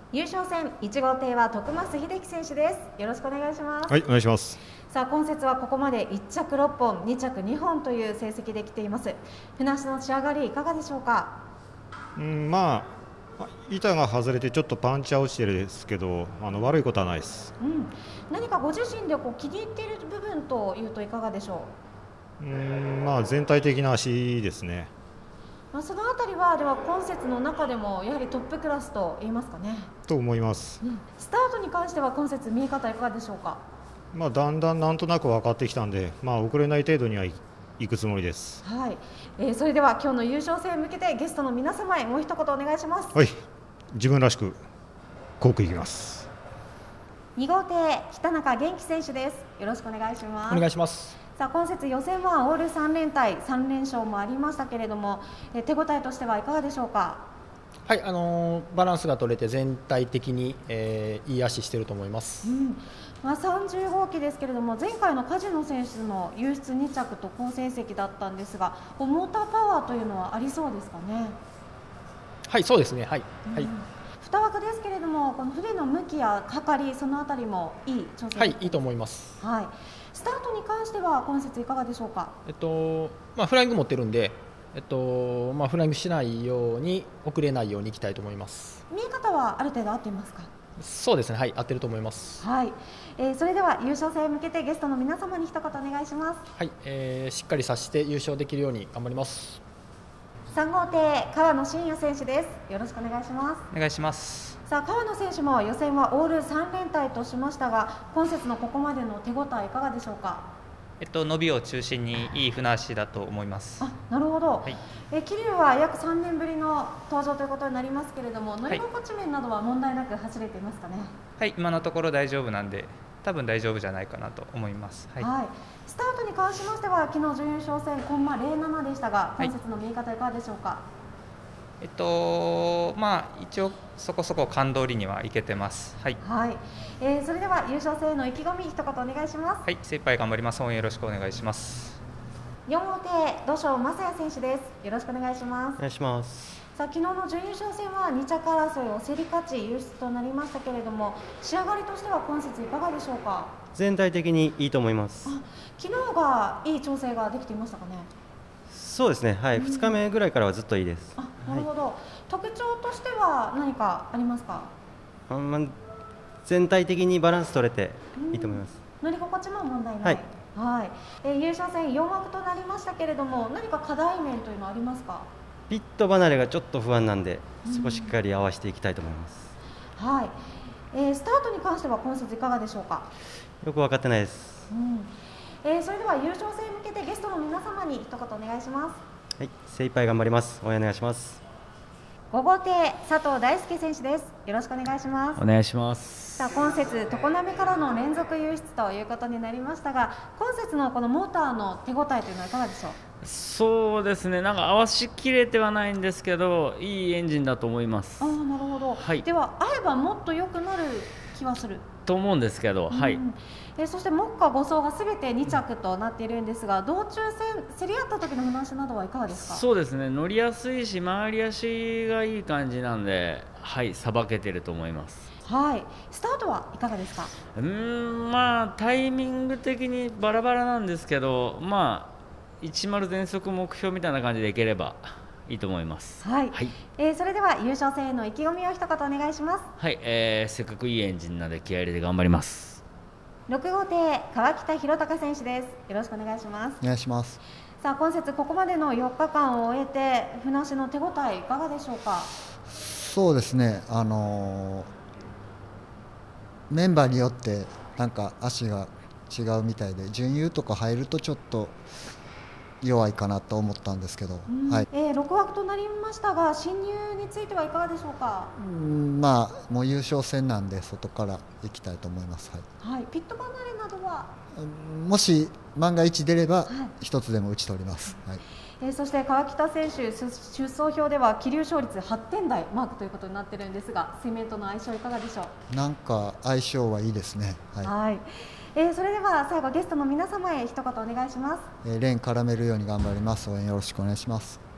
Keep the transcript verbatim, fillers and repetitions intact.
優勝戦いち号艇は徳増秀樹選手です。よろしくお願いします。 はい、お願いします。 さあ今節はここまでいっ着ろっぽん、に着にほんという成績で来ています。船足の仕上がりいかがでしょうか。 うん、まあ板が外れてちょっとパンチは落ちてるですけど、あの悪いことはないです。 うん、何かご自身でこう気に入っている部分というといかがでしょう。うん、まあ全体的な足ですね。 まあ、そのあたりはでは今節の中でもやはりトップクラスと言いますかね。 と思います。 うん、スタートに関しては今節見え方いかがでしょうか。 まあだんだんなんとなく分かってきたんで、まあ遅れない程度にはい行くつもりです。 はい、えー、それでは今日の優勝戦に向けてゲストの皆様へもう一言お願いします。 はい、自分らしく航空いきます。 に号艇北中元気選手です。よろしくお願いします。 お願いします。 さあ今節予選はオールさん連隊さん連勝もありましたけれども、え手応えとしてはいかがでしょうか。 はい、あのー、バランスが取れて全体的に、えー、いい足していると思います。 うん、まあ、さんじゅう号機ですけれども前回の梶野選手の輸出に着と好成績だったんですが、モーターパワーというのはありそうですかね。 はい、そうですね。はい。 うん、 はい。 に枠ですけれどもこの船の向きやかかりそのあたりもいい調整。 はい、いいと思います。 はい。スタートに関しては今節いかがでしょうか。 えっとまあフライング持ってるんで、えっとまあフライングしないように遅れないようにいきたいと思います。 見え方はある程度合っていますか。 そうですね。はい、合ってると思います。 はい、えー、それでは優勝戦へ向けてゲストの皆様に一言お願いします。 はい、えー、しっかりさして優勝できるように頑張ります。 さん号艇川野真也選手です。よろしくお願いします。 お願いします。 さあ川野選手も予選はオールさん連隊としましたが今節のここまでの手応えいかがでしょうか。 えっと伸びを中心にいい船足だと思います。 あ、なるほど。 はい、 え桐生は約さんねんぶりの登場ということになりますけれども乗り心地面などは問題なく走れていますかね。 はい、今のところ大丈夫なんで多分大丈夫じゃないかなと思います。はい、 はい、スタートに関しましては昨日準優勝戦コンマゼロななでしたが今節の見え方いかがでしょうか。はい、 えっとまあ一応そこそこ勘通りにはいけてます。はい、 はい、えー、それでは優勝戦への意気込み一言お願いします。 はい、精一杯頑張ります。応援よろしくお願いします。 よん号艇土性正也選手です。よろしくお願いします。 お願いします。 さあ昨日の準優勝戦はに着争いを競り勝ち優出となりましたけれども仕上がりとしては今節いかがでしょうか。 全体的にいいと思います。 あ、昨日がいい調整ができていましたかね。 そうですね、はい、うん、ふつかめぐらいからはずっといいです。 あ、なるほど、はい、特徴としては何かありますか。 あ、まあ、全体的にバランス取れていいと思います。 乗り心地も問題ない。はい、はい、えー、優勝戦よん枠となりましたけれども何か課題面というのはありますか。 ピット離れがちょっと不安なんで、そこしっかり合わせていきたいと思います。 はい、えー、スタートに関しては今節いかがでしょうか。 よく分かってないです。 うん、えー、それでは優勝戦に向けてゲストの皆様に一言お願いします。 はい、精一杯頑張ります。応援お願いします。 ご号艇佐藤大輔選手です。よろしくお願いします。 お願いします。 さあ今節常滑からの連続輸出ということになりましたが今節のこのモーターの手応えというのはいかがでしょう。 そうですね、なんか合わしきれてはないんですけどいいエンジンだと思います。 ああ、なるほど、はい、では合えばもっと良くなる気はすると思うんですけど、うん、はい、 えー、そして目下ご走がすべてに着となっているんですが道中戦競り合った時の船足などはいかがですか。 そうですね、乗りやすいし回り足がいい感じなんで、はいさばけてると思います。 はい、スタートはいかがですか。 うーん、まあタイミング的にバラバラなんですけど、まあいちまる全速目標みたいな感じでいければいいと思います。 はい、はい、えー、それでは優勝戦への意気込みを一言お願いします。 はい、えー、せっかくいいエンジンなので気合い入れて頑張ります。 ろく号艇川北弘隆選手です。よろしくお願いします。 お願いします。 さあ今節ここまでのよっかかんを終えて船足の手応えいかがでしょうか。 そうですね、あのー、メンバーによってなんか足が違うみたいで準優とか入るとちょっと弱いかなと思ったんですけど、はい、 えー、ろく枠となりましたが進入についてはいかがでしょうか。 うん、まあもう優勝戦なんで外から行きたいと思います。はい、 はい、ピット離れなどはもし万が一出れば一つでも打ち取ります。はい、 えー、そして川北選手出走表では気流勝率はってん台マークということになっているんですが水面との相性いかがでしょう。 なんか相性はいいですね。はい、 はい、えー、それでは最後ゲストの皆様へ一言お願いします。 えー、レーン絡めるように頑張ります。応援よろしくお願いします。